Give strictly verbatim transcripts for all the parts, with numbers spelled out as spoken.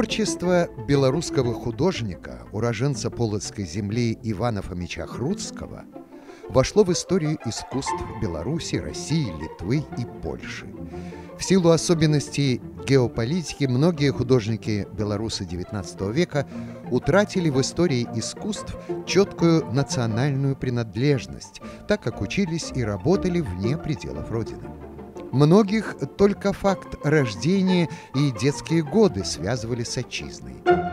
Творчество белорусского художника, уроженца Полоцкой земли Ивана Фомича Хруцкого, вошло в историю искусств Беларуси, России, Литвы и Польши. В силу особенностей геополитики многие художники-белорусы девятнадцатого века утратили в истории искусств четкую национальную принадлежность, так как учились и работали вне пределов Родины. Многих только факт рождения и детские годы связывали с отчизной.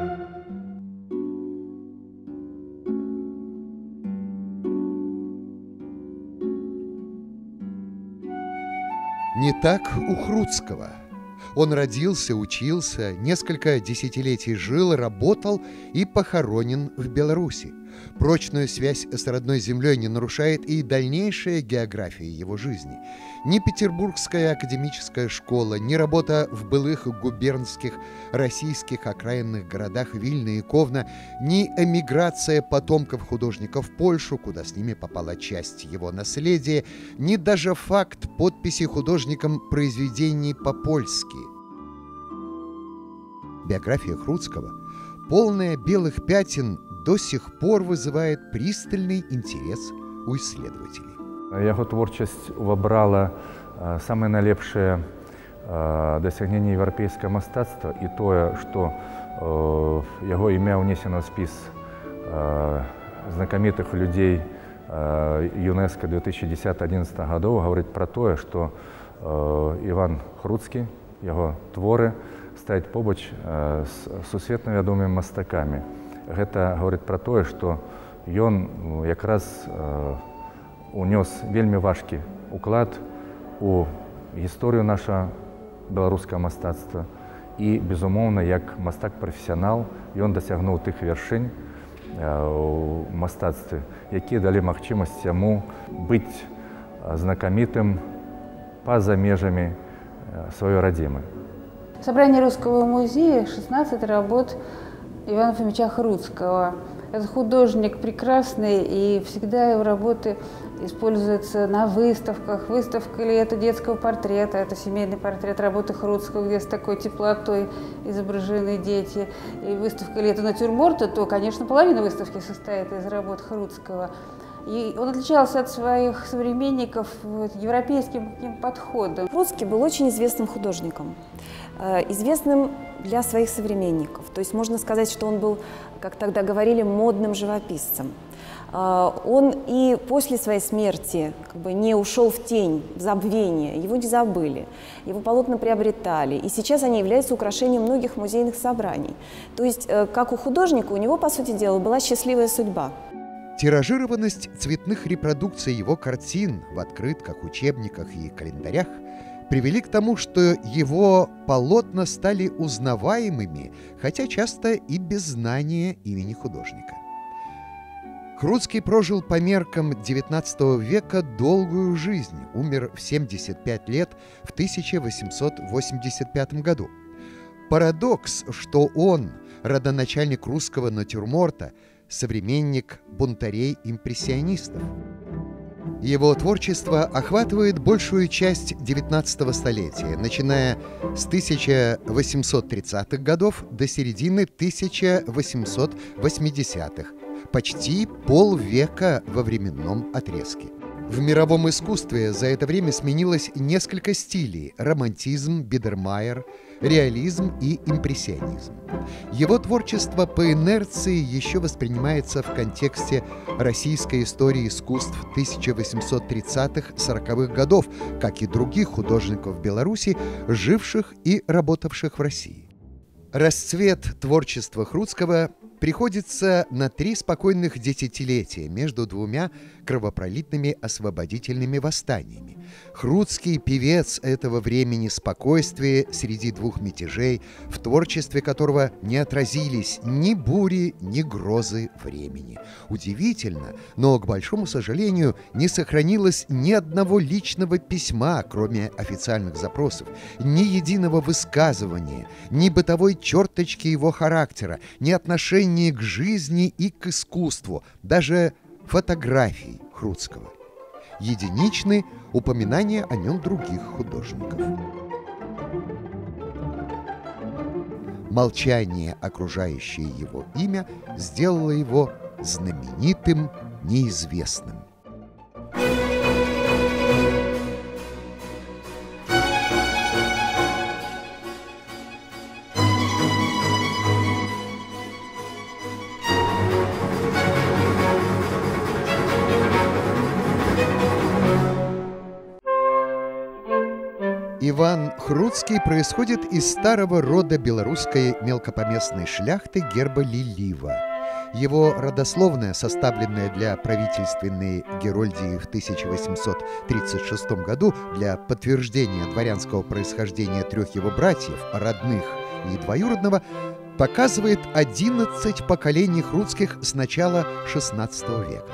Не так у Хруцкого. Он родился, учился, несколько десятилетий жил, работал и похоронен в Беларуси. Прочную связь с родной землей не нарушает и дальнейшая география его жизни. Ни Петербургская академическая школа, ни работа в былых губернских российских окраинных городах Вильна и Ковна, ни эмиграция потомков художника в Польшу, куда с ними попала часть его наследия, ни даже факт подписи художником произведений по-польски. Биография Хруцкого, полная белых пятен, до сих пор вызывает пристальный интерес у исследователей. Яго творчасць увабрала самыя найлепшыя дасягненні еўрапейскага мастацтва і тое, што яго імя ўнесена ў спіс знакамітых людзей ЮНЕСКО две тысячи десятого — две тысячи одиннадцатого гадоў, гаворыць пра тое, што Іван Хруцкі, яго творы стаяць побач з сусветна вядомымі мастакамі. Гэта гаворыць пра тое, што ён якраз унёс вельмі важкі уклад у гісторыю нашага беларускага мастацтва і, безумоўна, як мастак-прафесіянал ён дасягнуў тых вяршынь у мастацтве, якія далі магчымасць яму быць знакамітым па-за межамі сваёй радзімы. Собрание Русского музея — шестнадцать работ Ивана Фомича Хруцкого. Это художник прекрасный, и всегда его работы используются на выставках. Выставка ли это детского портрета, это семейный портрет работы Хруцкого, где с такой теплотой изображены дети. И выставка ли это натюрморта, то, конечно, половина выставки состоит из работ Хруцкого. И он отличался от своих современников европейским таким подходом. Хруцкий был очень известным художником, известным для своих современников. То есть можно сказать, что он был, как тогда говорили, модным живописцем. Он и после своей смерти как бы не ушел в тень, в забвение, его не забыли, его полотна приобретали, и сейчас они являются украшением многих музейных собраний. То есть, как у художника, у него, по сути дела, была счастливая судьба. Тиражированность цветных репродукций его картин в открытках, учебниках и календарях привели к тому, что его полотна стали узнаваемыми, хотя часто и без знания имени художника. Хруцкий прожил по меркам девятнадцатого века долгую жизнь, умер в семьдесят пять лет в тысяча восемьсот восемьдесят пятом году. Парадокс, что он, родоначальник русского натюрморта, современник бунтарей-импрессионистов. Его творчество охватывает большую часть девятнадцатого столетия, начиная с тысяча восемьсот тридцатых годов до середины тысяча восемьсот восьмидесятых, почти полвека во временном отрезке. В мировом искусстве за это время сменилось несколько стилей – романтизм, бидермайер, реализм и импрессионизм. Его творчество по инерции еще воспринимается в контексте российской истории искусств тысяча восемьсот тридцатых — сороковых годов, как и других художников Беларуси, живших и работавших в России. Расцвет творчества Хруцкого приходится на три спокойных десятилетия между двумя кровопролитными освободительными восстаниями. Хруцкий — певец этого времени спокойствия среди двух мятежей, в творчестве которого не отразились ни бури, ни грозы времени. Удивительно, но, к большому сожалению, не сохранилось ни одного личного письма, кроме официальных запросов, ни единого высказывания, ни бытовой черточки его характера, ни отношения к жизни и к искусству, даже фотографий Хруцкого. Единичны упоминания о нем других художников. молчание, окружающее его имя, сделало его знаменитым, неизвестным. Иван Хруцкий происходит из старого рода белорусской мелкопоместной шляхты герба Лилива. Его родословная, составленная для правительственной Герольдии в тысяча восемьсот тридцать шестом году для подтверждения дворянского происхождения трех его братьев, родных и двоюродного, показывает одиннадцать поколений Хруцких с начала шестнадцатого века.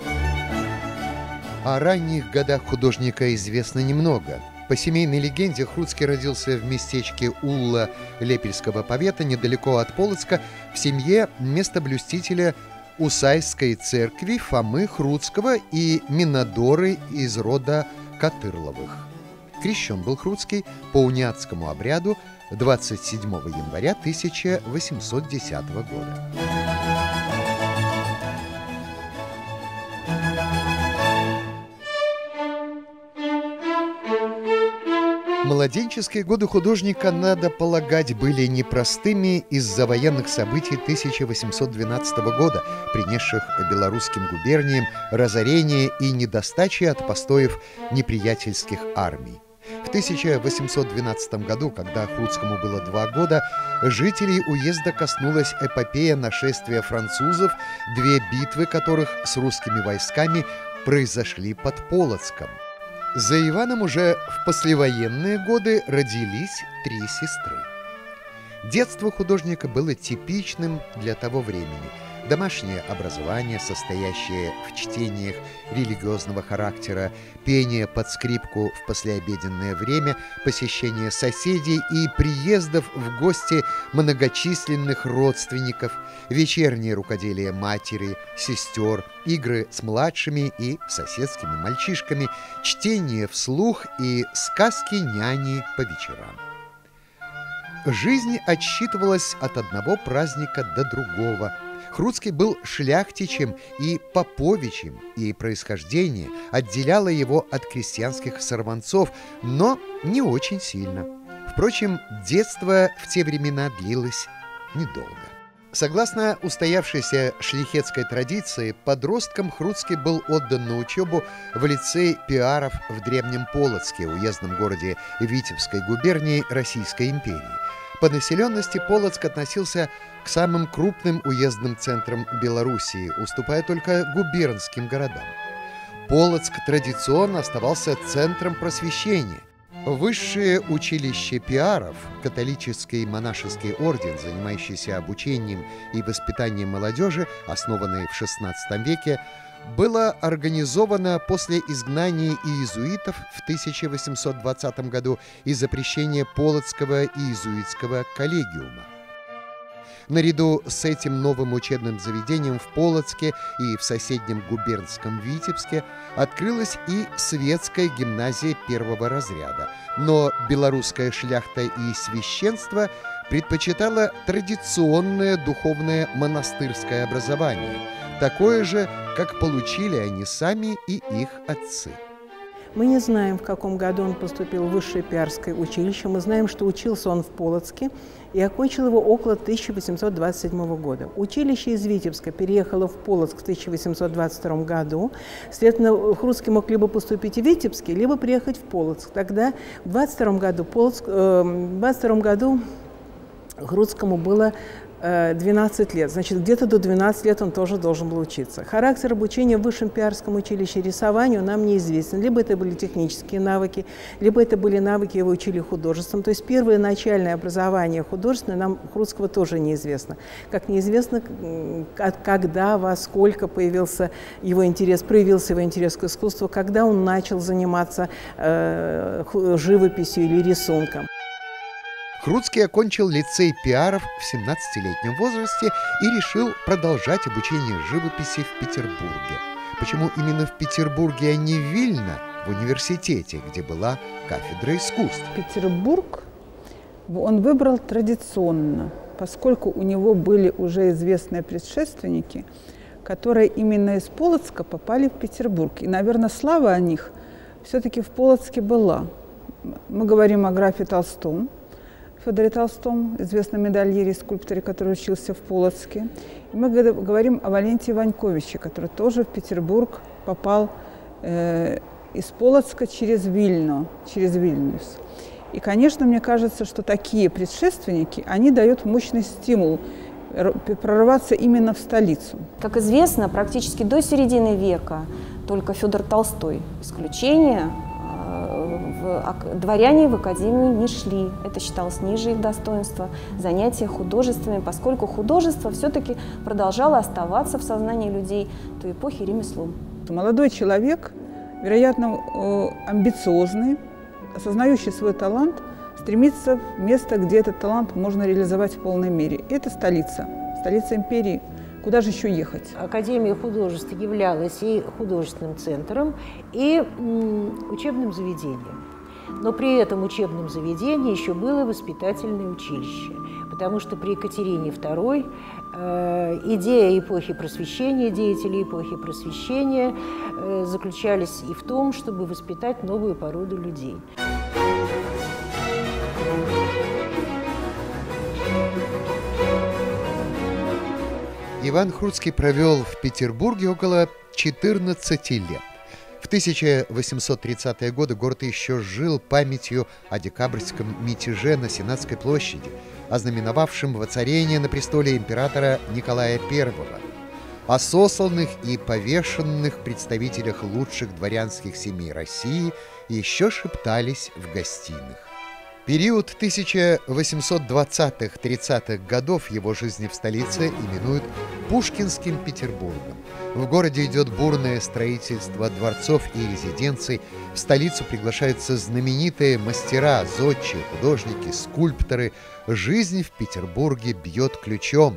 О ранних годах художника известно немного. По семейной легенде, Хруцкий родился в местечке Улла Лепельского повета, недалеко от Полоцка, в семье местоблюстителя Усайской церкви Фомы Хруцкого и Минадоры из рода Катырловых. Крещен был Хруцкий по униатскому обряду двадцать седьмого января тысяча восемьсот десятого года. Младенческие годы художника, надо полагать, были непростыми из-за военных событий тысяча восемьсот двенадцатого года, принесших белорусским губерниям разорение и недостачи от постоев неприятельских армий. В тысяча восемьсот двенадцатом году, когда Хруцкому было два года, жителей уезда коснулась эпопея нашествия французов, две битвы которых с русскими войсками произошли под Полоцком. За Иваном уже в послевоенные годы родились три сестры. Детство художника было типичным для того времени. Домашнее образование, состоящее в чтениях религиозного характера, пение под скрипку в послеобеденное время, посещение соседей и приездов в гости многочисленных родственников, вечернее рукоделие матери, сестер, игры с младшими и соседскими мальчишками, чтение вслух и сказки няни по вечерам. Жизнь отсчитывалась от одного праздника до другого. Хруцкий был шляхтичем и поповичем, и происхождение отделяло его от крестьянских сорванцов, но не очень сильно. Впрочем, детство в те времена длилось недолго. Согласно устоявшейся шляхетской традиции, подростком Хруцкий был отдан на учебу в лицей пиаров в Древнем Полоцке, уездном городе Витебской губернии Российской империи. По населенности Полоцк относился к самым крупным уездным центрам Белоруссии, уступая только губернским городам. Полоцк традиционно оставался центром просвещения. Высшее училище пиаров, католический монашеский орден, занимающийся обучением и воспитанием молодежи, основанный в шестнадцатом веке, было организовано после изгнания иезуитов в тысяча восемьсот двадцатом году и запрещения Полоцкого иезуитского коллегиума. Наряду с этим новым учебным заведением в Полоцке и в соседнем губернском Витебске открылась и светская гимназия первого разряда, но белорусская шляхта и священство предпочитало традиционное духовное монастырское образование, такое же, как получили они сами и их отцы. Мы не знаем, в каком году он поступил в высшее пиарское училище. Мы знаем, что учился он в Полоцке и окончил его около тысяча восемьсот двадцать седьмого года. Училище из Витебска переехало в Полоцк в тысяча восемьсот двадцать втором году. Следовательно, Хруцкий мог либо поступить в Витебске, либо приехать в Полоцк. Тогда в двадцать втором году, Полоцк, э, в двадцать втором году Хруцкому было двенадцать лет. Значит, где-то до двенадцати лет он тоже должен был учиться. Характер обучения в высшем пиарском училище рисованию нам неизвестен. Либо это были технические навыки, либо это были навыки, его учили художеством. То есть первое начальное образование художественное нам Хруцкого тоже неизвестно. Как неизвестно, когда, во сколько появился его интерес, проявился его интерес к искусству, когда он начал заниматься э, живописью или рисунком. Хруцкий окончил лицей пиаров в семнадцатилетнем возрасте и решил продолжать обучение живописи в Петербурге. Почему именно в Петербурге, а не в Вильно, в университете, где была кафедра искусств? Петербург он выбрал традиционно. поскольку у него были уже известные предшественники, которые именно из Полоцка попали в Петербург. И, наверное, слава о них все-таки в Полоцке была. Мы говорим о графе Толстом, Федоре Толстом, известном медальере, скульпторе, который учился в Полоцке. И мы говорим о Валентии Ваньковиче, который тоже в Петербург попал э, из Полоцка через Вильну, через Вильнюс. И, конечно, мне кажется, что такие предшественники, они дают мощный стимул прорваться именно в столицу. Как известно, практически до середины века только Федор Толстой исключение. В, дворяне в академию не шли. Это считалось ниже их достоинства, занятия художествами, поскольку художество все-таки продолжало оставаться в сознании людей той эпохи ремеслом. Молодой человек, вероятно, амбициозный, осознающий свой талант, стремится в место, где этот талант можно реализовать в полной мере. Это столица, столица империи. Куда же еще ехать? Академия художеств являлась и художественным центром, и м, учебным заведением. Но при этом учебном заведении еще было воспитательное училище, потому что при Екатерине второй э, идея эпохи Просвещения, деятели эпохи Просвещения э, заключались и в том, чтобы воспитать новую породу людей. Иван Хруцкий провел в Петербурге около четырнадцати лет. В тысяча восемьсот тридцатые годы город еще жил памятью о декабрьском мятеже на Сенатской площади, ознаменовавшем воцарение на престоле императора Николая Первого, о сосланных и повешенных представителях лучших дворянских семей России еще шептались в гостиных. Период тысяча восемьсот двадцатых-тридцатых годов его жизни в столице именуют Пушкинским Петербургом. В городе идет бурное строительство дворцов и резиденций. В столицу приглашаются знаменитые мастера, зодчие, художники, скульпторы. Жизнь в Петербурге бьет ключом.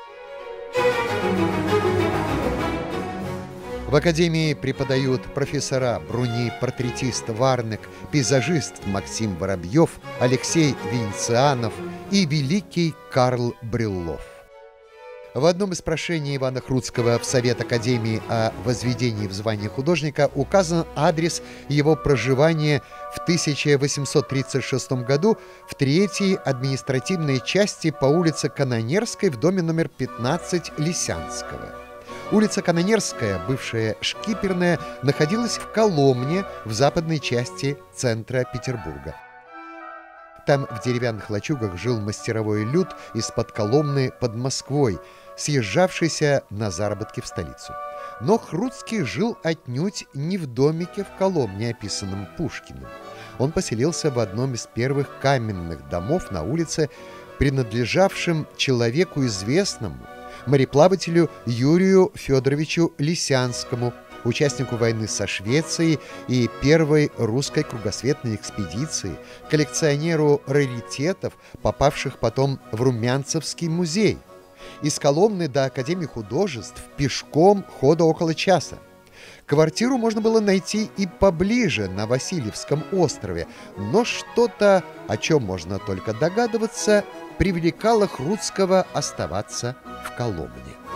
В академии преподают профессора Бруни, портретист Варнек, пейзажист Максим Воробьев, Алексей Венецианов и великий Карл Брюллов. В одном из прошений Ивана Хруцкого в Совет Академии о возведении в звание художника указан адрес его проживания в тысяча восемьсот тридцать шестом году в третьей административной части по улице Канонерской в доме номер пятнадцать Лисянского. Улица Канонерская, бывшая Шкиперная, находилась в Коломне в западной части центра Петербурга. Там в деревянных лачугах жил мастеровой люд из-под Коломны под Москвой, съезжавшийся на заработки в столицу. Но Хруцкий жил отнюдь не в домике в Коломне, описанном Пушкиным. Он поселился в одном из первых каменных домов на улице, принадлежавшем человеку известному, мореплавателю Юрию Федоровичу Лисянскому, участнику войны со Швецией и первой русской кругосветной экспедиции, коллекционеру раритетов, попавших потом в Румянцевский музей. Из Коломны до Академии художеств пешком хода около часа. Квартиру можно было найти и поближе, на Васильевском острове, но что-то, о чем можно только догадываться, привлекало Хруцкого оставаться в Коломне.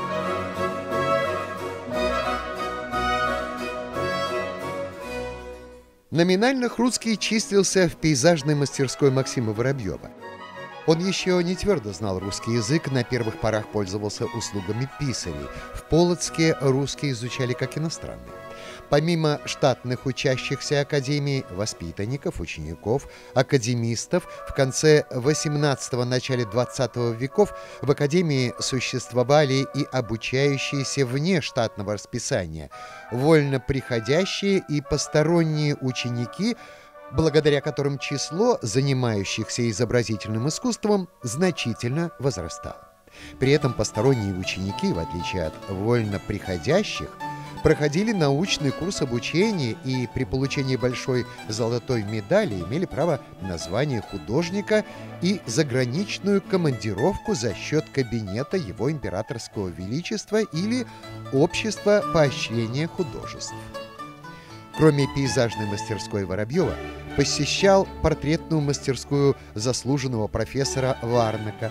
Номинально Хруцкий числился в пейзажной мастерской Максима Воробьева. Он еще не твердо знал русский язык, на первых порах пользовался услугами писарей. В Полоцке русский изучали как иностранный. Помимо штатных учащихся академии, воспитанников, учеников, академистов, в конце восемнадцатого – начале двадцатого веков в академии существовали и обучающиеся вне штатного расписания, вольно приходящие и посторонние ученики, благодаря которым число занимающихся изобразительным искусством значительно возрастало. При этом посторонние ученики, в отличие от вольно приходящих, проходили научный курс обучения и при получении большой золотой медали имели право на звание художника и заграничную командировку за счет кабинета его императорского величества или общества поощрения художеств. Кроме пейзажной мастерской Воробьева, посещал портретную мастерскую заслуженного профессора Варнека,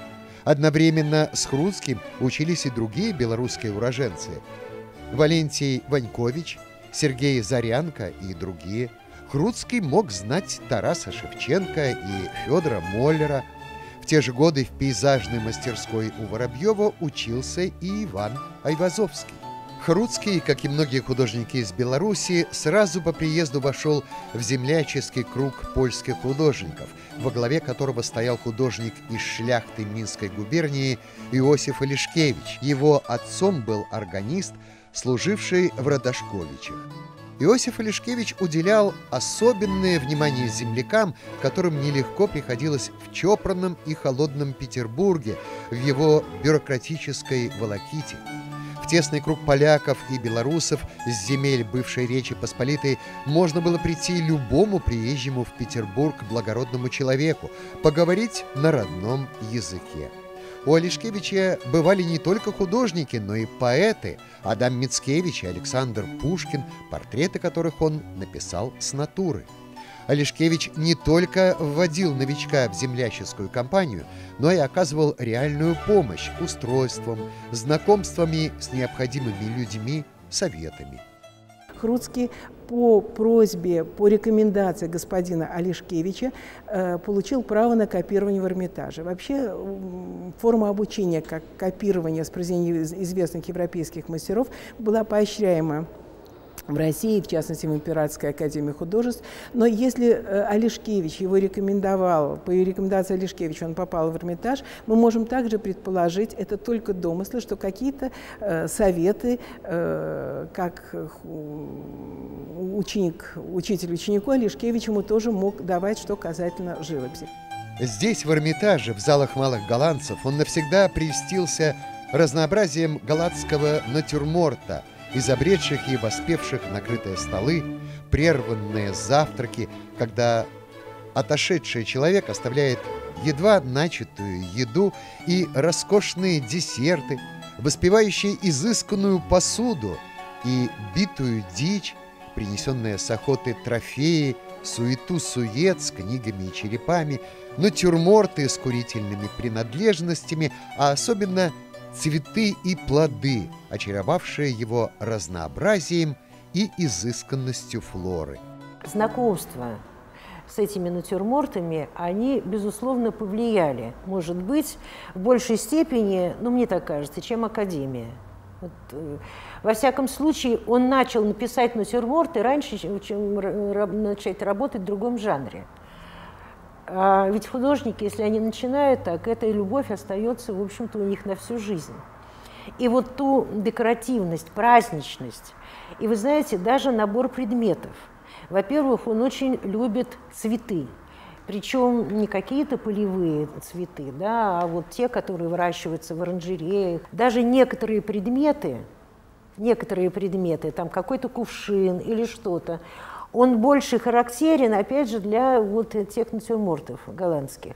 Одновременно с Хруцким учились и другие белорусские уроженцы. Валентий Ванькович, Сергей Зарянко и другие. Хруцкий мог знать Тараса Шевченко и Федора Моллера. В те же годы в пейзажной мастерской у Воробьева учился и Иван Айвазовский. Хруцкий, как и многие художники из Беларуси, сразу по приезду вошел в земляческий круг польских художников, во главе которого стоял художник из шляхты Минской губернии Иосиф Олешкевич. Его отцом был органист, служивший в Радашковичах. Иосиф Олешкевич уделял особенное внимание землякам, которым нелегко приходилось в чопорном и холодном Петербурге, в его бюрократической волоките. В тесный круг поляков и белорусов с земель бывшей Речи Посполитой можно было прийти любому приезжему в Петербург благородному человеку, поговорить на родном языке. У Олешкевича бывали не только художники, но и поэты Адам Мицкевич и Александр Пушкин, портреты которых он написал с натуры. Олешкевич не только вводил новичка в земляческую компанию, но и оказывал реальную помощь устройством, знакомствами с необходимыми людьми, советами. Хруцкий по просьбе, по рекомендации господина Олешкевича э, получил право на копирование в Эрмитаже. Вообще форма обучения, как копирование с произведений известных европейских мастеров, была поощряема в России, в частности, в Императорской академии художеств. Но если Олешкевич его рекомендовал, по рекомендации Олешкевича он попал в Эрмитаж, мы можем также предположить, это только домыслы, что какие-то э, советы, э, как ученик, учитель ученику Олешкевич ему тоже мог давать, что касательно живописи. Здесь, в Эрмитаже, в залах малых голландцев, он навсегда прельстился разнообразием галатского натюрморта, изобретших и воспевших накрытые столы, прерванные завтраки, когда отошедший человек оставляет едва начатую еду и роскошные десерты, воспевающие изысканную посуду и битую дичь, принесенные с охоты трофеи, суету-сует с книгами и черепами, натюрморты с курительными принадлежностями, а особенно цветы и плоды, очаровавшие его разнообразием и изысканностью флоры. Знакомство с этими натюрмортами, они, безусловно, повлияли, может быть, в большей степени, ну, мне так кажется, чем академия. Вот, э, во всяком случае, он начал написать натюрморты раньше, чем, чем начать работать в другом жанре. А ведь художники, если они начинают так, эта любовь остается, в общем-то, у них на всю жизнь. И вот ту декоративность, праздничность, и, вы знаете, даже набор предметов. Во-первых, он очень любит цветы, причем не какие-то полевые цветы, да, а вот те, которые выращиваются в оранжереях. Даже некоторые предметы, некоторые предметы, там какой-то кувшин или что-то, он больше характерен, опять же, для вот тех натюрмортов голландских.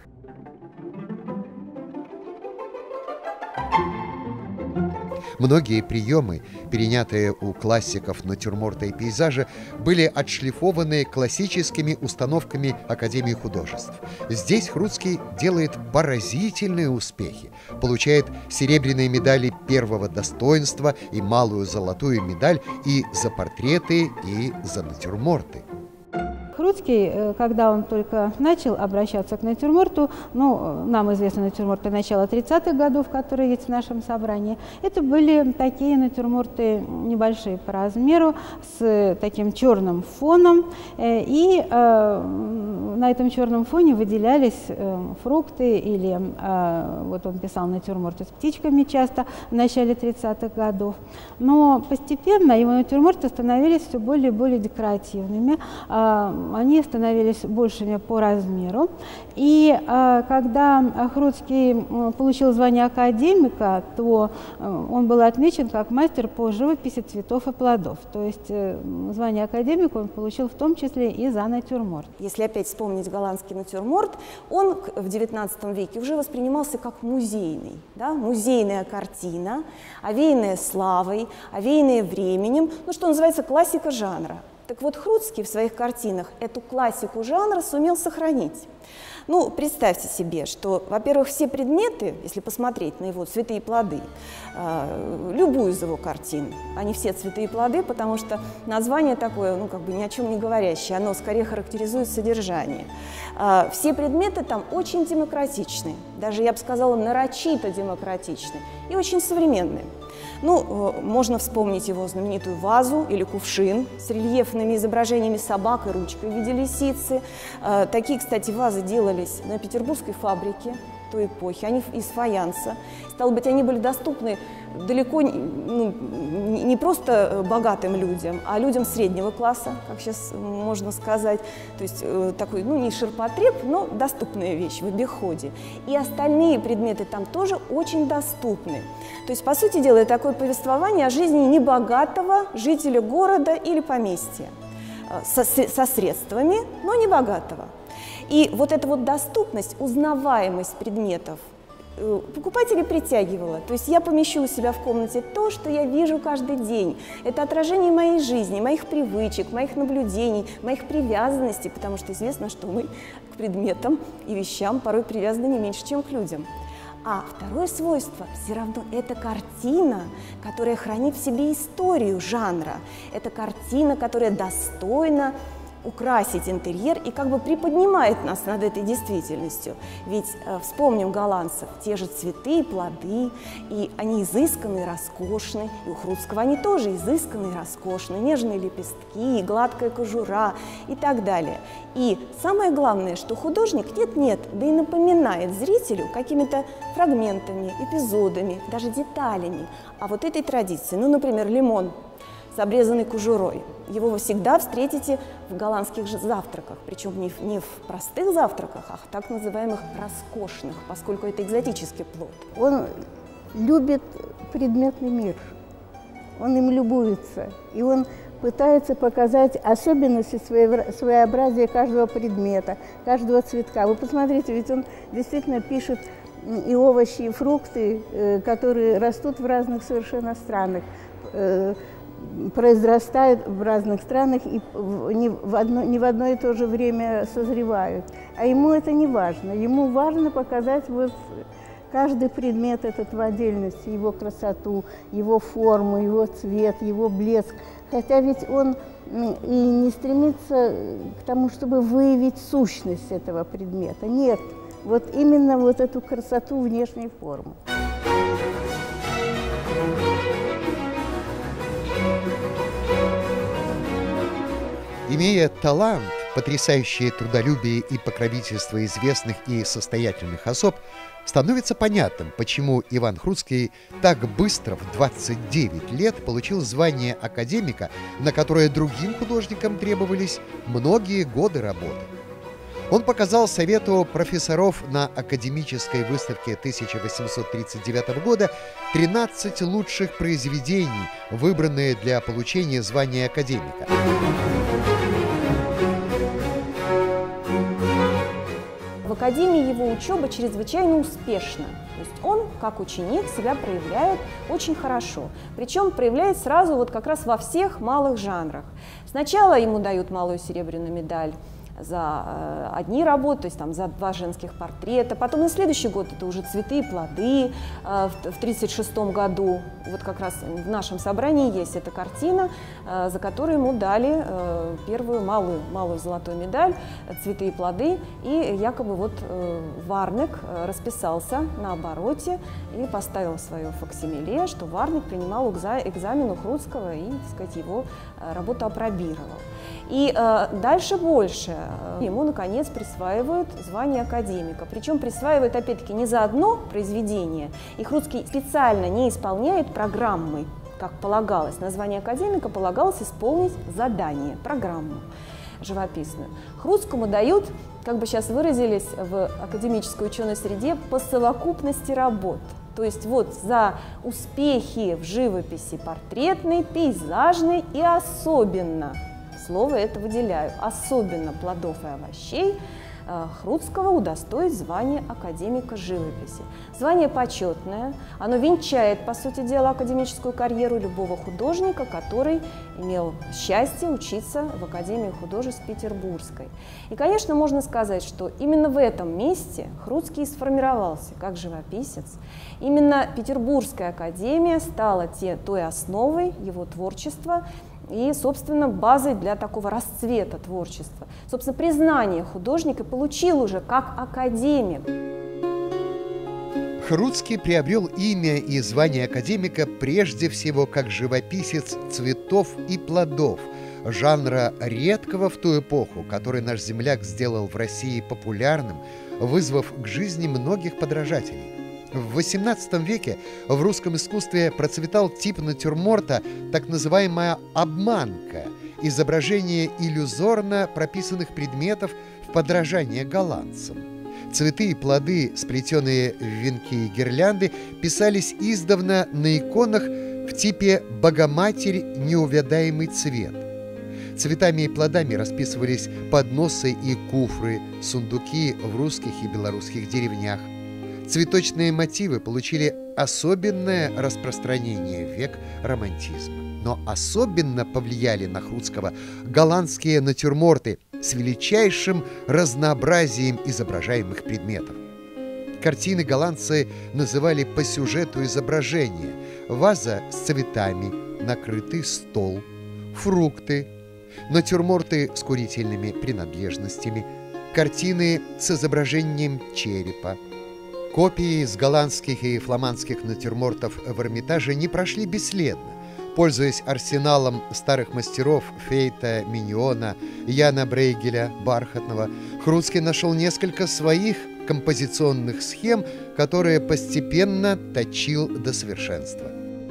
Многие приемы, перенятые у классиков натюрморта и пейзажа, были отшлифованы классическими установками Академии художеств. Здесь Хруцкий делает поразительные успехи, получает серебряные медали первого достоинства и малую золотую медаль и за портреты, и за натюрморты. Хруцкий, когда он только начал обращаться к натюрморту, ну, нам известны натюрморты начала тридцатых годов, которые есть в нашем собрании, это были такие натюрморты небольшие по размеру, с таким черным фоном, и э, на этом черном фоне выделялись э, фрукты, или э, вот он писал натюрморты с птичками часто в начале тридцатых годов, но постепенно его натюрморты становились все более и более декоративными, э, они становились большими по размеру. И э, когда Хруцкий получил звание академика, то э, он был отмечен как мастер по живописи цветов и плодов. То есть э, звание академика он получил в том числе и за натюрморт. Если опять вспомнить голландский натюрморт, он в девятнадцатом веке уже воспринимался как музейный. Да? Музейная картина, овеянная славой, овеянная временем, ну, что называется, классика жанра. Так вот, Хруцкий в своих картинах эту классику жанра сумел сохранить. Ну, представьте себе, что, во-первых, все предметы, если посмотреть на его «Цветы и плоды», э, любую из его картин, они все «Цветы и плоды», потому что название такое, ну, как бы ни о чем не говорящее, оно скорее характеризует содержание. Э, все предметы там очень демократичны, даже, я бы сказала, нарочито демократичны и очень современные. Ну, можно вспомнить его знаменитую вазу или кувшин с рельефными изображениями собак и ручкой в виде лисицы. Такие, кстати, вазы делались на петербургской фабрике той эпохи, они из фаянса. Стало быть, они были доступны далеко ну, не просто богатым людям, а людям среднего класса, как сейчас можно сказать. То есть такой, ну, не ширпотреб, но доступная вещь в обиходе. И остальные предметы там тоже очень доступны. То есть, по сути дела, это такое повествование о жизни небогатого жителя города или поместья, со, со средствами, но не богатого. И вот эта вот доступность, узнаваемость предметов покупателей притягивала. То есть я помещу у себя в комнате то, что я вижу каждый день. Это отражение моей жизни, моих привычек, моих наблюдений, моих привязанностей, потому что известно, что мы к предметам и вещам порой привязаны не меньше, чем к людям. А второе свойство – все равно это картина, которая хранит в себе историю жанра. Это картина, которая достойна украсить интерьер и как бы приподнимает нас над этой действительностью. Ведь э, вспомним голландцев, те же цветы и плоды, и они изысканные, роскошны, и у Хруцкого они тоже изысканные, роскошны, нежные лепестки, гладкая кожура и так далее. И самое главное, что художник нет-нет, да и напоминает зрителю какими-то фрагментами, эпизодами, даже деталями о вот этой традиции. Ну, например, лимон с обрезанной кожурой. Его вы всегда встретите в голландских же завтраках, причем не в, не в простых завтраках, а в так называемых роскошных, поскольку это экзотический плод. Он любит предметный мир, он им любуется, и он пытается показать особенности своеобразия каждого предмета, каждого цветка. Вы посмотрите, ведь он действительно пишет и овощи, и фрукты, которые растут в разных совершенно странах, произрастают в разных странах и не в, одно, не в одно и то же время созревают. А ему это не важно. Ему важно показать вот каждый предмет этот в отдельности, его красоту, его форму, его цвет, его блеск. Хотя ведь он и не стремится к тому, чтобы выявить сущность этого предмета. Нет, вот именно вот эту красоту внешней формы. Имея талант, потрясающее трудолюбие и покровительство известных и состоятельных особ, становится понятным, почему Иван Хруцкий так быстро, в двадцать девять лет, получил звание академика, на которое другим художникам требовались многие годы работы. Он показал Совету профессоров на академической выставке тысяча восемьсот тридцать девятого года тринадцать лучших произведений, выбранные для получения звания академика. В академии его учеба чрезвычайно успешна. То есть он, как ученик, себя проявляет очень хорошо. Причем проявляет сразу вот как раз во всех малых жанрах. Сначала ему дают малую серебряную медаль за э, одни работы, то есть там за два женских портрета. Потом на следующий год это уже «Цветы и плоды» э, в тридцать шестом году. Вот как раз в нашем собрании есть эта картина, э, за которую ему дали э, первую малую, малую золотую медаль «Цветы и плоды». И якобы вот э, Варнек расписался на обороте и поставил свое факсимиле, что Варнек принимал экзамен у Хруцкого и, так сказать, его работу апробировал. И э, дальше больше. Ему, наконец, присваивают звание академика. Причем присваивают, опять-таки, не за одно произведение. И Хруцкий специально не исполняет программы, как полагалось. На звание академика полагалось исполнить задание, программу живописную. Хруцкому дают, как бы сейчас выразились в академической ученой среде, по совокупности работ. То есть вот за успехи в живописи портретной, пейзажной и особенно, слово это выделяю, особенно плодов и овощей, Хруцкого удостоить звания академика живописи. Звание почетное, оно венчает, по сути дела, академическую карьеру любого художника, который имел счастье учиться в Академии художеств Петербургской. И, конечно, можно сказать, что именно в этом месте Хруцкий сформировался как живописец. Именно Петербургская академия стала те, той основой его творчества и, собственно, базой для такого расцвета творчества. Собственно, признание художника получил уже как академик. Хруцкий приобрел имя и звание академика прежде всего как живописец цветов и плодов, жанра редкого в ту эпоху, который наш земляк сделал в России популярным, вызвав к жизни многих подражателей. В восемнадцатом веке в русском искусстве процветал тип натюрморта, так называемая обманка, изображение иллюзорно прописанных предметов в подражание голландцам. Цветы и плоды, сплетенные в венки и гирлянды, писались издавна на иконах в типе «Богоматерь, неувядаемый цвет». Цветами и плодами расписывались подносы и куфры, сундуки в русских и белорусских деревнях. Цветочные мотивы получили особенное распространение в век романтизма. Но особенно повлияли на Хруцкого голландские натюрморты с величайшим разнообразием изображаемых предметов. Картины голландцы называли по сюжету изображения: ваза с цветами, накрытый стол, фрукты, натюрморты с курительными принадлежностями, картины с изображением черепа. Копии с голландских и фламандских натюрмортов в Эрмитаже не прошли бесследно. Пользуясь арсеналом старых мастеров Фейта, Миньона, Яна Брейгеля, Бархатного, Хруцкий нашел несколько своих композиционных схем, которые постепенно точил до совершенства.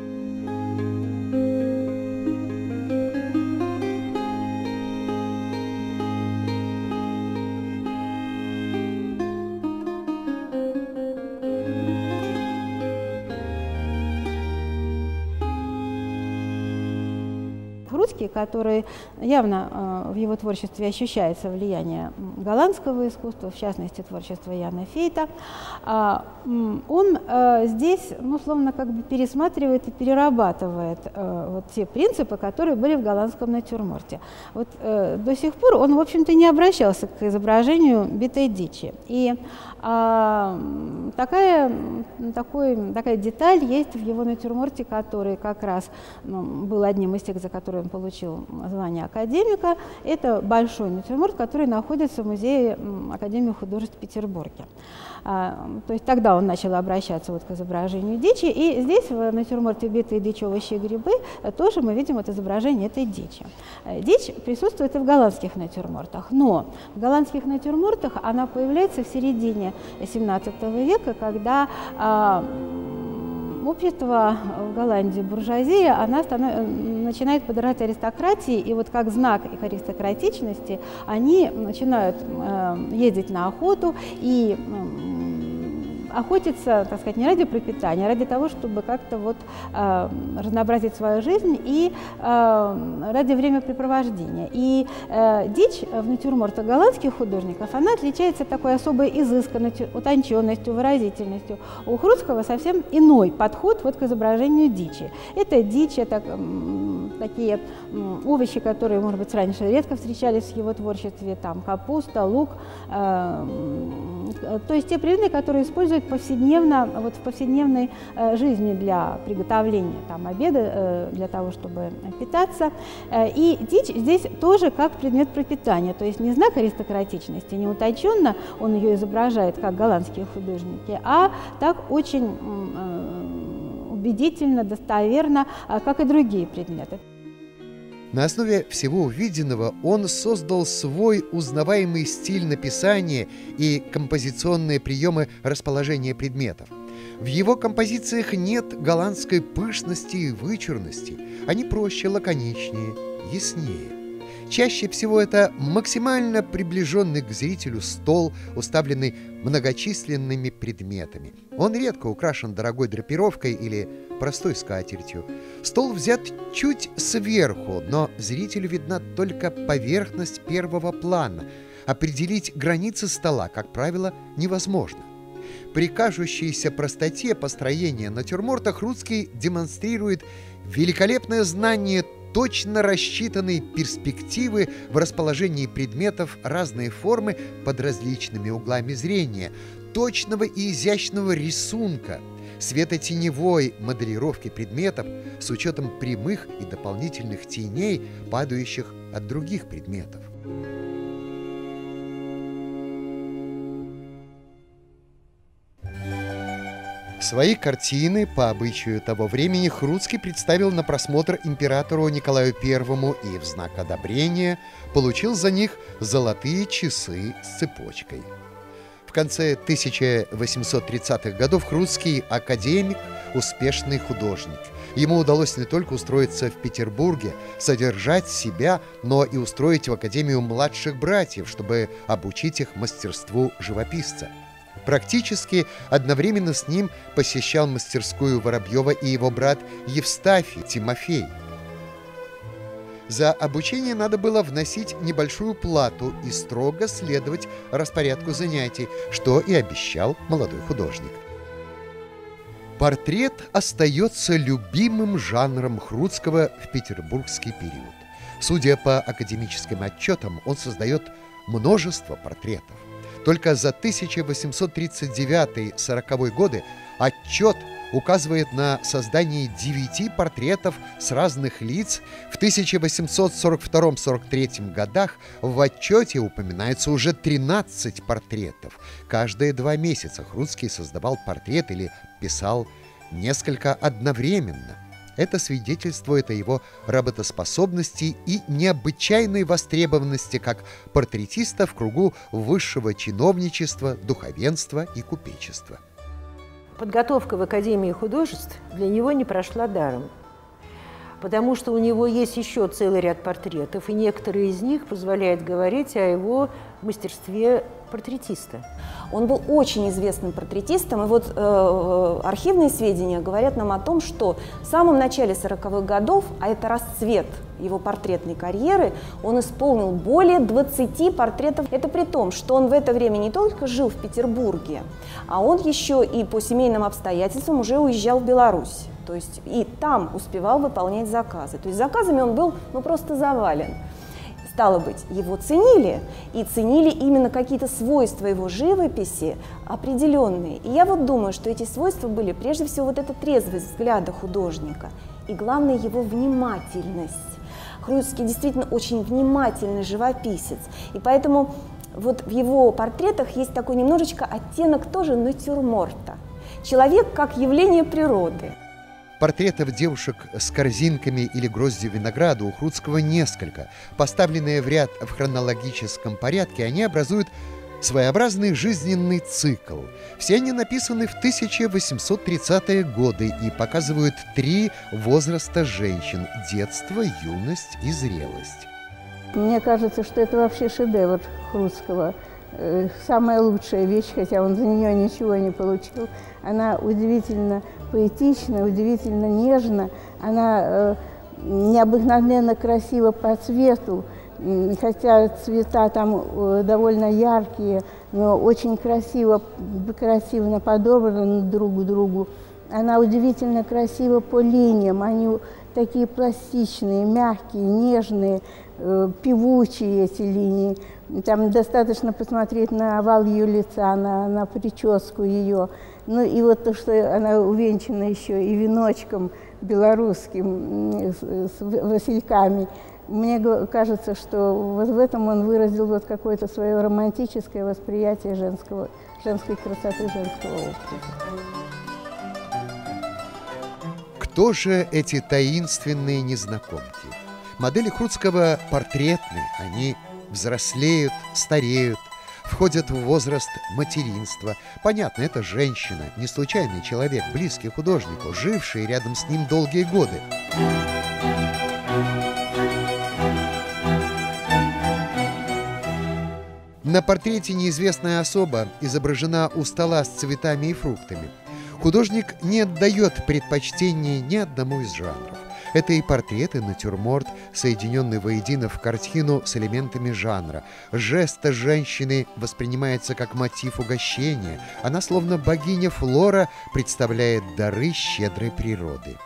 Хруцкий, который явно э, в его творчестве ощущается влияние голландского искусства, в частности, творчества Яна Фейта, э, он э, здесь, ну, словно как бы пересматривает и перерабатывает э, вот те принципы, которые были в голландском натюрморте. Вот э, до сих пор он, в общем-то, не обращался к изображению битой дичи. И э, такая, такой, такая деталь есть в его натюрморте, который как раз ну, был одним из тех, за которые он получил звание академика. Это большой натюрморт, который находится в музее Академии художеств в Петербурге. А, то есть тогда он начал обращаться вот к изображению дичи, и здесь в натюрморте «Битые дичь, овощи и грибы» тоже мы видим вот изображение этой дичи. Дичь присутствует и в голландских натюрмортах, но в голландских натюрмортах она появляется в середине семнадцатого века, когда а, общество в Голландии, буржуазия, она начинает подражать аристократии, и вот как знак их аристократичности они начинают э, ездить на охоту и э, охотиться, так сказать, не ради пропитания, а ради того, чтобы как-то вот э, разнообразить свою жизнь и э, ради времяпрепровождения. И э, дичь в натюрмортах голландских художников, она отличается такой особой изысканностью, утонченностью, выразительностью. У Хруцкого совсем иной подход вот к изображению дичи. Это дичь, это э, такие э, овощи, которые, может быть, раньше редко встречались в его творчестве, там капуста, лук, э, э, то есть те предметы, которые используют повседневно, вот в повседневной э, жизни для приготовления там, обеда, э, для того, чтобы питаться. Э, и дичь здесь тоже как предмет пропитания, то есть не знак аристократичности, не утонченно он ее изображает, как голландские художники, а так очень э, убедительно, достоверно, э, как и другие предметы. На основе всего увиденного он создал свой узнаваемый стиль написания и композиционные приемы расположения предметов. В его композициях нет голландской пышности и вычурности, они проще, лаконичнее, яснее. Чаще всего это максимально приближенный к зрителю стол, уставленный многочисленными предметами. Он редко украшен дорогой драпировкой или простой скатертью. Стол взят чуть сверху, но зрителю видна только поверхность первого плана. определить границы стола, как правило, невозможно. При кажущейся простоте построения натюрморта Хруцкий демонстрирует великолепное знание точно рассчитанной перспективы в расположении предметов разной формы под различными углами зрения, точного и изящного рисунка, светотеневой моделировки предметов с учетом прямых и дополнительных теней, падающих от других предметов. Свои картины, по обычаю того времени, Хруцкий представил на просмотр императору Николаю Первому и в знак одобрения получил за них золотые часы с цепочкой. В конце тысяча восемьсот тридцатых годов Хруцкий – академик, успешный художник. Ему удалось не только устроиться в Петербурге, содержать себя, но и устроить в Академию младших братьев, чтобы обучить их мастерству живописца. Практически одновременно с ним посещал мастерскую Воробьева и его брат Евстафий Тимофей. За обучение надо было вносить небольшую плату и строго следовать распорядку занятий, что и обещал молодой художник. Портрет остается любимым жанром Хруцкого в петербургский период. Судя по академическим отчетам, он создает множество портретов. Только за тысяча восемьсот тридцать девятый — сороковой годы отчет указывает на создание девяти портретов с разных лиц. В тысяча восемьсот сорок втором — сорок третьем годах в отчете упоминается уже тринадцать портретов. Каждые два месяца Хруцкий создавал портрет или писал несколько одновременно. Это свидетельствует о его работоспособности и необычайной востребованности как портретиста в кругу высшего чиновничества, духовенства и купечества. Подготовка в Академии художеств для него не прошла даром, потому что у него есть еще целый ряд портретов, и некоторые из них позволяют говорить о его мастерстве портретиста. Он был очень известным портретистом, и вот э, архивные сведения говорят нам о том, что в самом начале сороковых годов, а это расцвет его портретной карьеры, он исполнил более двадцати портретов. Это при том, что он в это время не только жил в Петербурге, а он еще и по семейным обстоятельствам уже уезжал в Беларусь. То есть и там успевал выполнять заказы. То есть заказами он был ну, просто завален. Стало быть, его ценили, и ценили именно какие-то свойства его живописи определенные. И я вот думаю, что эти свойства были прежде всего вот эта трезвость взгляда художника и, главное, его внимательность. Хруцкий действительно очень внимательный живописец, и поэтому вот в его портретах есть такой немножечко оттенок тоже натюрморта. Человек как явление природы. Портретов девушек с корзинками или гроздью винограда у Хруцкого несколько. Поставленные в ряд в хронологическом порядке, они образуют своеобразный жизненный цикл. Все они написаны в тысяча восемьсот тридцатые годы и показывают три возраста женщин – детство, юность и зрелость. Мне кажется, что это вообще шедевр Хруцкого. Самая лучшая вещь, хотя он за нее ничего не получил. Она удивительно поэтична, удивительно нежна, она э, необыкновенно красива по цвету, хотя цвета там э, довольно яркие, но очень красиво, декоративно подобраны друг к другу. Она удивительно красива по линиям, они такие пластичные, мягкие, нежные, э, певучие эти линии. Там достаточно посмотреть на овал ее лица, на, на прическу ее. Ну и вот то, что она увенчана еще и веночком белорусским с, с васильками. Мне кажется, что вот в этом он выразил вот какое-то свое романтическое восприятие женского, женской красоты, женского общества. Кто же эти таинственные незнакомки? Модели Хруцкого портретные, они взрослеют, стареют, входят в возраст материнства. Понятно, это женщина, не случайный человек, близкий художнику, живший рядом с ним долгие годы. На портрете неизвестная особа изображена у стола с цветами и фруктами. Художник не отдает предпочтения ни одному из жанров. Это и портрет, и натюрморт, соединенный воедино в картину с элементами жанра. Жеста женщины воспринимается как мотив угощения. Она, словно богиня Флора, представляет дары щедрой природы.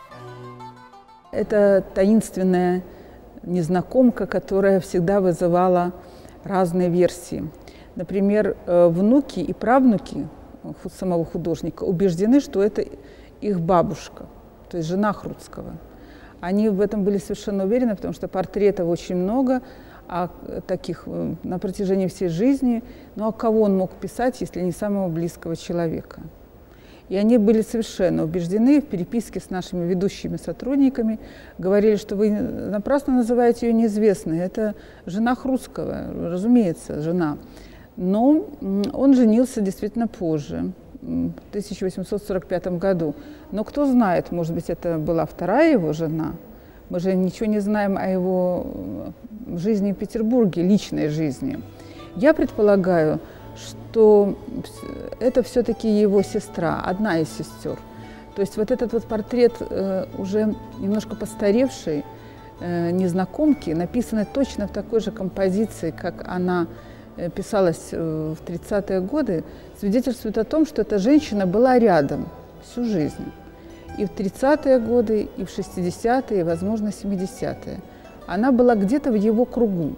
Это таинственная незнакомка, которая всегда вызывала разные версии. Например, внуки и правнуки самого художника убеждены, что это их бабушка, то есть жена Хруцкого. Они в этом были совершенно уверены, потому что портретов очень много, а таких на протяжении всей жизни. Ну а кого он мог писать, если не самого близкого человека? И они были совершенно убеждены, в переписке с нашими ведущими сотрудниками говорили, что вы напрасно называете ее неизвестной. Это жена Хруцкого, разумеется, жена. Но он женился действительно позже, в тысяча восемьсот сорок пятом году. Но кто знает, может быть, это была вторая его жена. Мы же ничего не знаем о его жизни в Петербурге, личной жизни. Я предполагаю, что это все-таки его сестра, одна из сестер. То есть вот этот вот портрет э, уже немножко постаревшей э, незнакомки, написанный точно в такой же композиции, как она э, писалась э, в тридцатые годы, свидетельствует о том, что эта женщина была рядом всю жизнь. И в тридцатые годы, и в шестидесятые, и, возможно, семидесятые. Она была где-то в его кругу.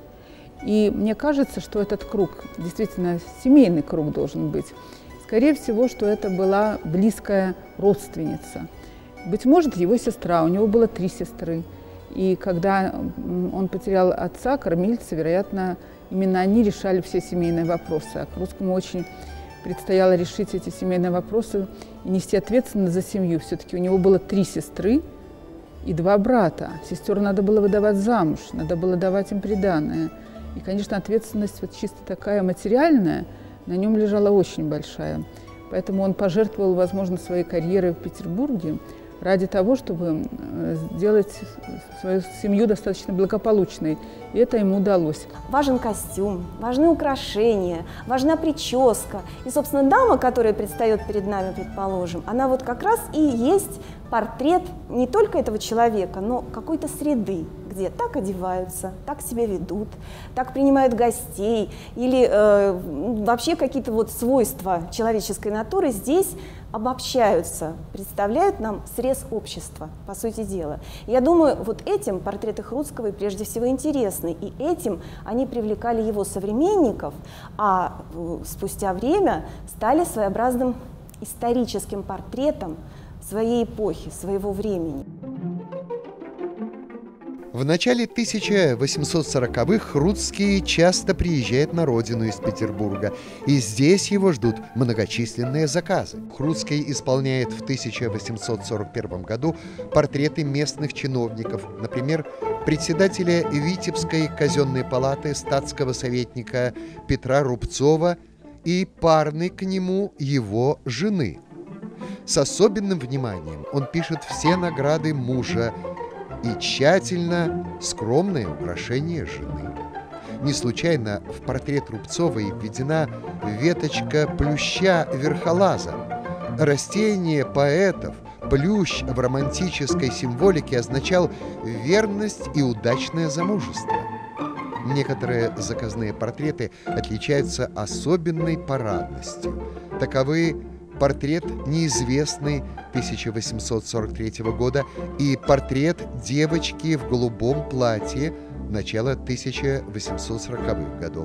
И мне кажется, что этот круг, действительно семейный круг должен быть. Скорее всего, что это была близкая родственница. Быть может, его сестра, у него было три сестры. И когда он потерял отца, кормильца, вероятно, именно они решали все семейные вопросы. А Хруцкому очень предстояло решить эти семейные вопросы и нести ответственность за семью. Все-таки у него было три сестры и два брата. Сестер надо было выдавать замуж, надо было давать им приданое. И, конечно, ответственность вот чисто такая материальная на нем лежала очень большая. Поэтому он пожертвовал, возможно, своей карьерой в Петербурге ради того, чтобы сделать свою семью достаточно благополучной. И это ему удалось. Важен костюм, важны украшения, важна прическа. И, собственно, дама, которая предстает перед нами, предположим, она вот как раз и есть портрет не только этого человека, но какой-то среды, где так одеваются, так себя ведут, так принимают гостей, или э, вообще какие-то вот свойства человеческой натуры здесь обобщаются, представляют нам срез общества, по сути дела. Я думаю, вот этим портреты Хруцкого прежде всего интересны, и этим они привлекали его современников, а спустя время стали своеобразным историческим портретом своей эпохи, своего времени. В начале тысяча восемьсот сороковых Хруцкий часто приезжает на родину из Петербурга, и здесь его ждут многочисленные заказы. Хруцкий исполняет в тысяча восемьсот сорок первом году портреты местных чиновников, например, председателя Витебской казенной палаты статского советника Петра Рубцова и парной к нему его жены. С особенным вниманием он пишет все награды мужа и тщательно скромное украшение жены. Не случайно в портрет Рубцовой введена веточка плюща верхолаза. Растение поэтов, плющ в романтической символике означал верность и удачное замужество. Некоторые заказные портреты отличаются особенной парадностью. Таковы портрет неизвестный тысяча восемьсот сорок третьего года и портрет девочки в голубом платье начала тысяча восемьсот сороковых годов.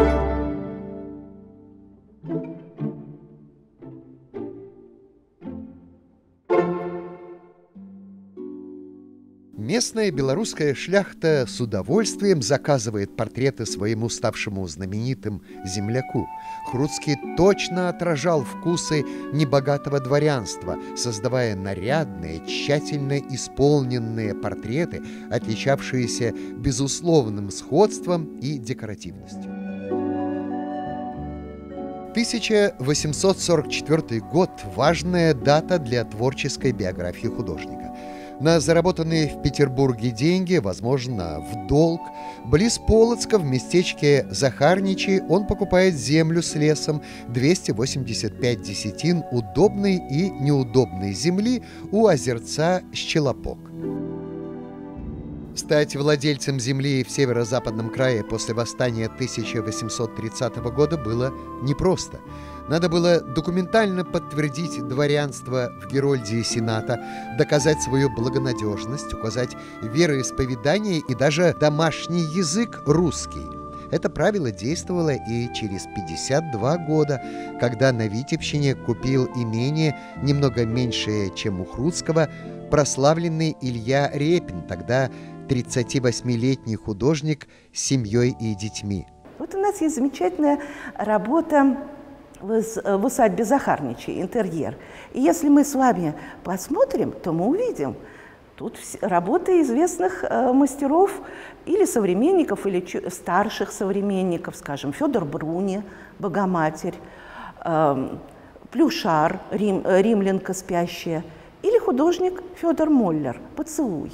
Местная белорусская шляхта с удовольствием заказывает портреты своему ставшему знаменитым земляку. Хруцкий точно отражал вкусы небогатого дворянства, создавая нарядные, тщательно исполненные портреты, отличавшиеся безусловным сходством и декоративностью. тысяча восемьсот сорок четвёртый год – важная дата для творческой биографии художника. На заработанные в Петербурге деньги, возможно, в долг, близ Полоцка в местечке Захарничи он покупает землю с лесом, двести восемьдесят пять десятин удобной и неудобной земли у озерца Щелопок. Стать владельцем земли в северо-западном крае после восстания тысяча восемьсот тридцатого года было непросто. Надо было документально подтвердить дворянство в Герольдии Сената, доказать свою благонадежность, указать вероисповедание и даже домашний язык русский. Это правило действовало и через пятьдесят два года, когда на Витебщине купил имение, немного меньшее, чем у Хруцкого, прославленный Илья Репин, тогда тридцативосьмилетний художник с семьей и детьми. Вот у нас есть замечательная работа в усадьбе Захарничей, интерьер. И если мы с вами посмотрим, то мы увидим тут работы известных мастеров или современников, или старших современников, скажем, Федор Бруни, Богоматерь, Плюшар, Рим, римлянка спящая, или художник Федор Моллер, «Поцелуй».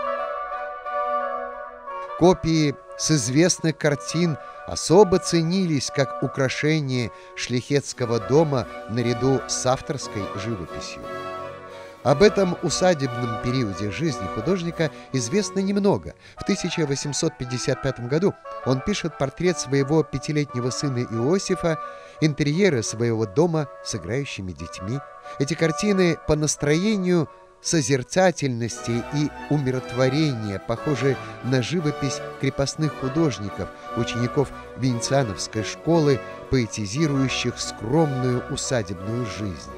Копии с известных картин особо ценились как украшение шляхетского дома наряду с авторской живописью. Об этом усадебном периоде жизни художника известно немного. В тысяча восемьсот пятьдесят пятом году он пишет портрет своего пятилетнего сына Иосифа, интерьеры своего дома с играющими детьми. Эти картины по настроению созерцательности и умиротворения похожи на живопись крепостных художников, учеников венециановской школы, поэтизирующих скромную усадебную жизнь.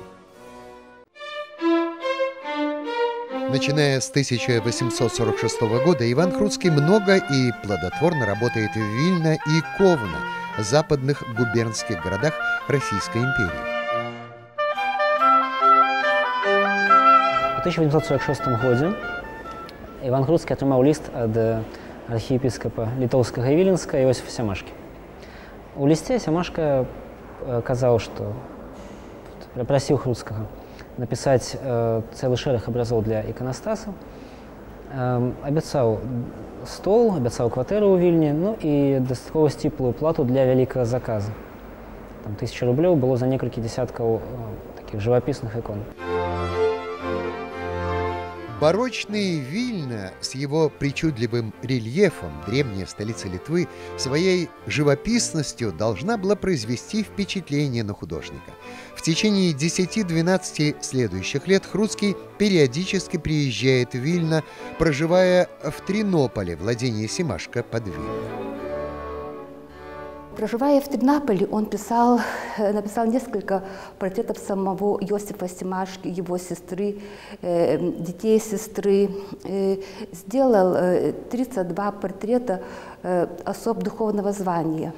Начиная с тысяча восемьсот сорок шестого года Иван Хруцкий много и плодотворно работает в Вильно и Ковно, западных губернских городах Российской империи. У тысяча восемьсот сорок шестым годзе Іван Хруцкі атрымаў ліст ад архіепіскапа літоўскага і віленска Іосіфа Сямашкі. У лісце Сямашка казаў, што прасіў Хруцкага напісаць цэлы шэраг абразоў для іканастасаў, абяцаў стол, абяцаў кватэру ў Вільні, ну і дастаткова сціплую плату для вялікага заказа. Там тысяча рублёў было за некалькі дзясяткаў такіх жывапісных ікон. Барочный Вильно с его причудливым рельефом, древняя столица Литвы, своей живописностью должна была произвести впечатление на художника. В течение десяти-двенадцати следующих лет Хруцкий периодически приезжает в Вильно, проживая в Тринополе, владении Семашко под Вильно. Проживая в Тринополе, он писал, написал несколько портретов самого Иосифа Семашки, его сестры, детей сестры. Сделал тридцать два портрета особ духовного звания.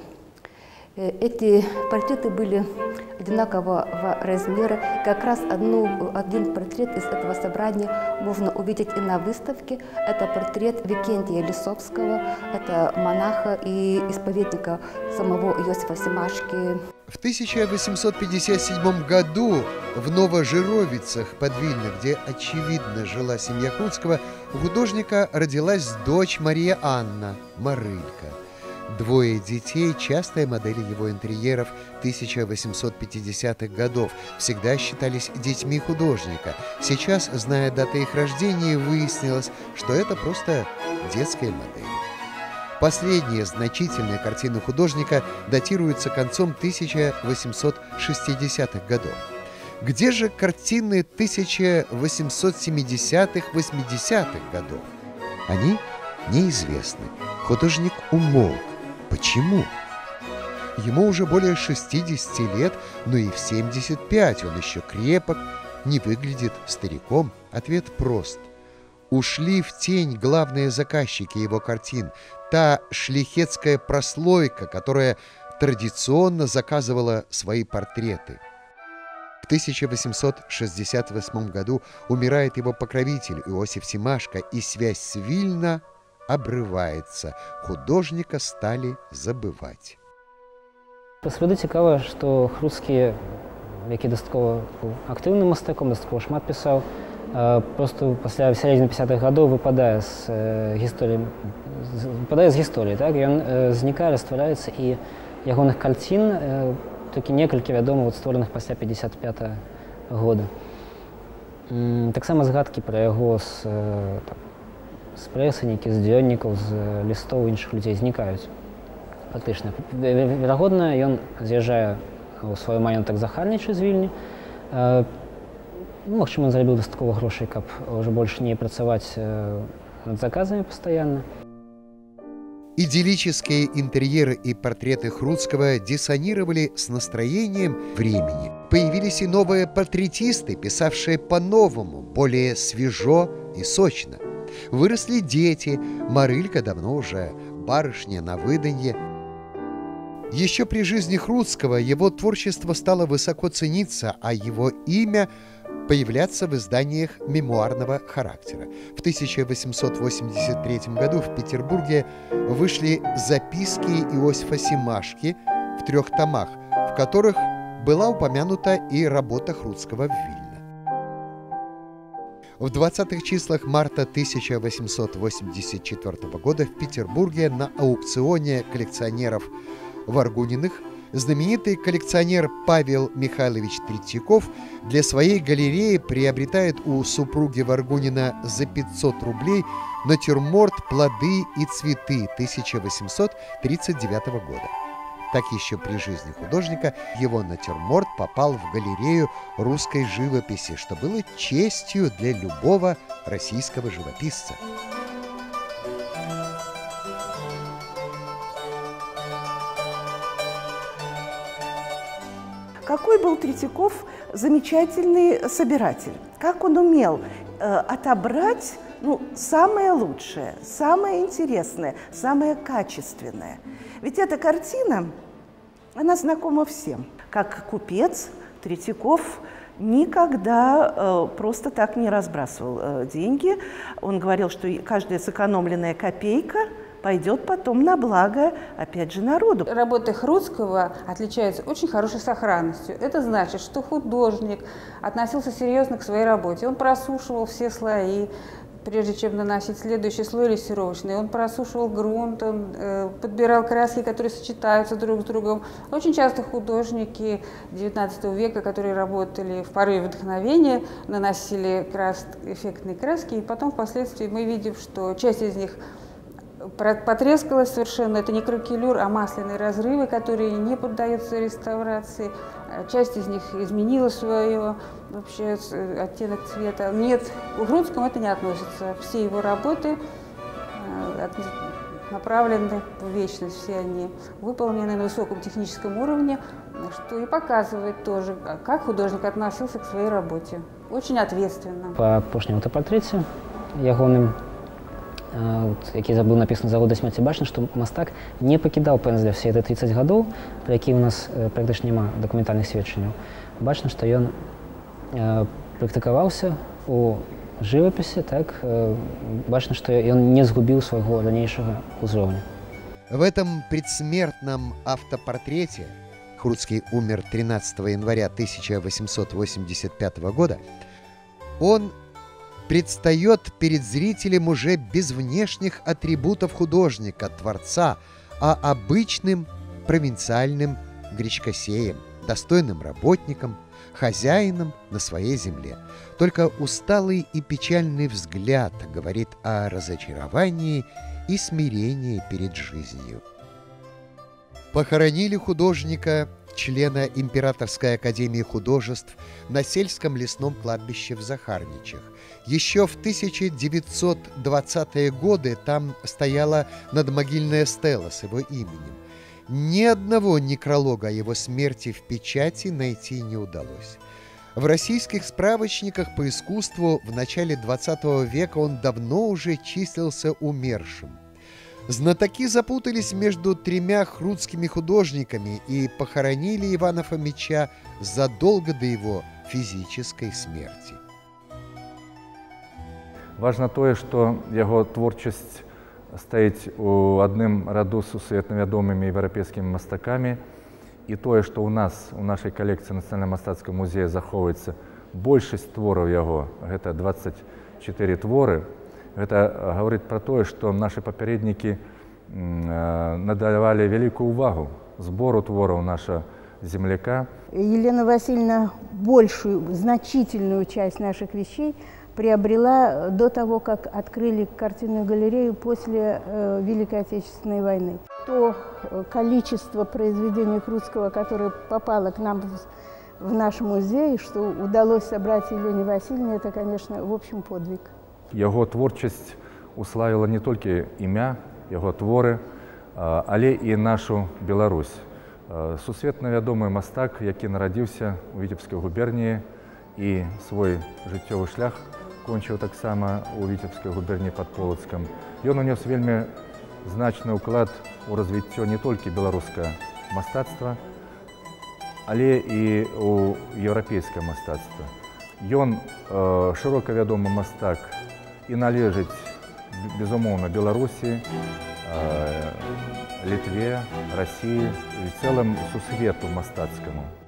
Эти портреты были одинакового размера. Как раз одну, один портрет из этого собрания можно увидеть и на выставке. Это портрет Викентия Лисовского, это монаха и исповедника самого Иосифа Семашки. В тысяча восемьсот пятьдесят седьмом году в Новожировицах под Вильно, где, очевидно, жила семья Хруцкого, у художника родилась дочь Мария Анна, Марылька. Двое детей – частая модель его интерьеров тысяча восемьсот пятидесятых годов, всегда считались детьми художника. Сейчас, зная даты их рождения, выяснилось, что это просто детская модель. Последние значительные картины художника датируются концом тысяча восемьсот шестидесятых годов. Где же картины тысяча восемьсот семидесятых-восьмидесятых годов? Они неизвестны. Художник умолк. Почему? Ему уже более шестидесяти лет, но и в семьдесят пять он еще крепок, не выглядит стариком. Ответ прост. Ушли в тень главные заказчики его картин, та шляхетская прослойка, которая традиционно заказывала свои портреты. В тысяча восемьсот шестьдесят восьмом году умирает его покровитель Иосиф Семашко, и связь с Вильно обрывается. Художника стали забывать. Сапраўды цікава, што Хруцкі, які дастаткова быў актыўным мастаком, дастаткова шмат пісаў, просто пасля сярэдзіны пятидесятых гадоў выпадае з гісторыі, выпадае з гісторыі, так? Ён знікае, раствараецца, і ягоных карцін толькі некалькі вядома створаных пасля пятьдесят пятого года. Таксама згадкі пра яго з з прэсы, нейкіх з дзённікаў, з лістоў іншых людзей знікаюць фактычна. Верагодна, ён з'язджае ў сваю маёнтак Захарнічы з Вільні. Ну, магчыма, ён зарабіў дастаткова грошай, каб ўжо больш не працаваць над заказамі пастаянна. Идиллические интерьеры и портреты Хруцкого диссонировали с настроением времени. Появились и новые портретисты, писавшие по-новому, более свежо и сочно. Выросли дети, Марылька давно уже барышня на выданье. Еще при жизни Хруцкого его творчество стало высоко цениться, а его имя появляться в изданиях мемуарного характера. В тысяча восемьсот восемьдесят третьем году в Петербурге вышли записки Иосифа Семашки в трех томах, в которых была упомянута и работа Хруцкого в Вильно. В двадцатых числах марта тысяча восемьсот восемьдесят четвёртого года в Петербурге на аукционе коллекционеров Варгуниных знаменитый коллекционер Павел Михайлович Третьяков для своей галереи приобретает у супруги Варгунина за пятьсот рублей натюрморт «Плоды и цветы» тысяча восемьсот тридцать девятого года. Так еще при жизни художника его натюрморт попал в галерею русской живописи, что было честью для любого российского живописца. Какой был Третьяков замечательный собиратель, как он умел э, отобрать ну, самое лучшее, самое интересное, самое качественное. Ведь эта картина, она знакома всем. Как купец Третьяков никогда э, просто так не разбрасывал э, деньги. Он говорил, что каждая сэкономленная копейка пойдет потом на благо, опять же, народу. Работы Хруцкого отличаются очень хорошей сохранностью. Это значит, что художник относился серьезно к своей работе. Он просушивал все слои, прежде чем наносить следующий слой лессировочный. Он просушивал грунт, он э, подбирал краски, которые сочетаются друг с другом. Очень часто художники девятнадцатого века, которые работали в порыве вдохновения, наносили крас... эффектные краски, и потом впоследствии мы видим, что часть из них потрескалась совершенно. Это не кракелюр, а масляные разрывы, которые не поддаются реставрации. Часть из них изменила свое вообще оттенок цвета. Нет, к Хруцкому это не относится. Все его работы направлены в вечность, все они выполнены на высоком техническом уровне, что и показывает тоже, как художник относился к своей работе. Очень ответственно. По апошняму автопортрете ягоным, який быў напісаны за год да смерці, бачна, што мастак не пакідаў пэндзля все эти тридцать гадоў, пра які ў нас практычна няма дакументальных сведчанняў. Бачна, што ён практыкаваўся у жывапісе, так бачна, што ён не згубіў свайго ранейшага ўзроўня. В этом предсмертном автопортрете, Хруцкий умер тринадцатого января тысяча восемьсот восемьдесят пятого года, он предстает перед зрителем уже без внешних атрибутов художника, творца, а обычным провинциальным гречкосеем, достойным работником, хозяином на своей земле. Только усталый и печальный взгляд говорит о разочаровании и смирении перед жизнью. Похоронили художника, члена Императорской академии художеств, на сельском лесном кладбище в Захарничах. Еще в тысяча девятьсот двадцатые годы там стояла надмогильная стела с его именем. Ни одного некролога о его смерти в печати найти не удалось. В российских справочниках по искусству в начале двадцатого века он давно уже числился умершим. Знатоки запутались между тремя хруцкими художниками и похоронили Ивана Фомича задолго до его физической смерти. Важно тое, што яго творчасць стаіць у адным раду з сусветна вядомымі еўрапейскімі мастакамі, і тое, што ў нас у нашай калекцыі нацыянальна-мастацкага музея захоўваецца большасць твораў яго, гэта двадцать четыре творы, гэта гаворыць пра тое, што нашы папярэднікі надавалі вялікую увагу збору твораў наша земляка. Елена Васильевна большую, значительную часть наших вещей приобрела до того, как открыли картинную галерею после э, Великой Отечественной войны. То количество произведений Хруцкого, которое попало к нам в, в наш музей, что удалось собрать Елене Васильевне, это, конечно, в общем подвиг. Его творчесть уславила не только имя, его творы, але і нашу Беларусь. Сусветна вядомы мастак, які нарадзіўся ў Віцебскай губерніі і свой жыццёвы шлях кончыў таксама ў Віцебскай губерніі пад Полацкам. Ён унёс вельмі значны ўклад у развіццё не толькі беларускага мастацтва, але і ў еўрапейскае мастацтва. Ён э, шырока вядомы мастак і належыць, безумоўна, Беларусі, Литве, России и в целом сусвету мастацкому.